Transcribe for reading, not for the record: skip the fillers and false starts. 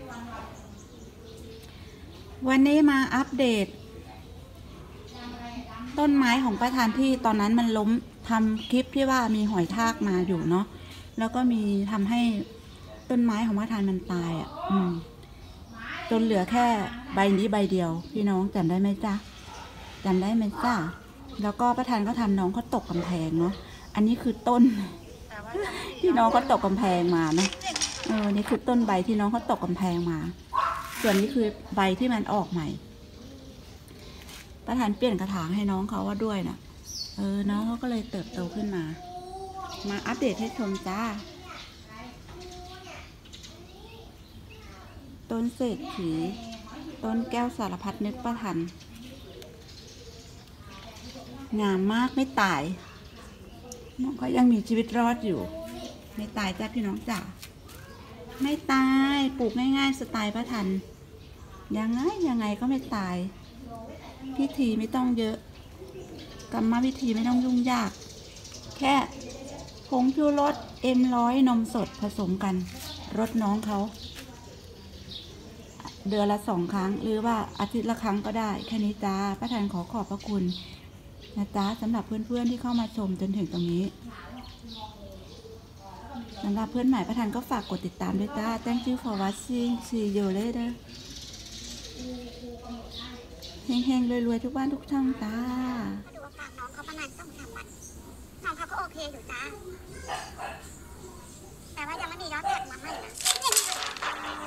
วันนี้มาอัปเดตต้นไม้ของประธานที่ตอนนั้นมันล้มทำคลิปที่ว่ามีหอยทากมาอยู่เนาะแล้วก็มีทำให้ต้นไม้ของประธานมันตายจนเหลือแค่ใบนี้ใบเดียวพี่น้องจำได้ไหมจ๊ะจำได้ไหมจ๊ะแล้วก็ประธานก็ทำน้องเขาตกกำแพงเนาะอันนี้คือต้นที่น้องเขาตกกำแพงมานะนี่คือต้นใบที่น้องเขาตกกำแพงมาส่วนนี้คือใบที่มันออกใหม่ประธานเปลี่ยนกระถางให้น้องเขาว่าด้วยนะน้องเขาก็เลยเติบโตขึ้นมาอัปเดตให้ชมจ้าต้นเศรษฐีต้นแก้วสารพัดนึกประธานงามมากไม่ตายน้องก็ยังมีชีวิตรอดอยู่ไม่ตายจ้าพี่น้องจ๋าไม่ตายปลูกง่ายๆสไตล์ประธานยังไงก็ไม่ตายพิธีไม่ต้องเยอะกรรมวิธีไม่ต้องยุ่งยากแค่ผงชูรสM100นมสดผสมกันรดน้องเขาเดือนละ2 ครั้งหรือว่าอาทิตย์ละครั้งก็ได้แค่นี้จ้าประธานขอขอบพระคุณนะจ๊ะสำหรับเพื่อนๆที่เข้ามาชมจนถึงตรงนี้สำหรับเพื่อนใหม่ประธานก็ฝากกดติดตามด้วยจ้า Thank you for watching see you later เฮงๆรวยๆทุกบ้านทุกช่องจ้าดูอาการน้องเขาประมาณ2-3 วันน้องเขาก็โอเคอยู่จ้าแต่ว่ายังไม่มียอดแท็กมาใหม่นะ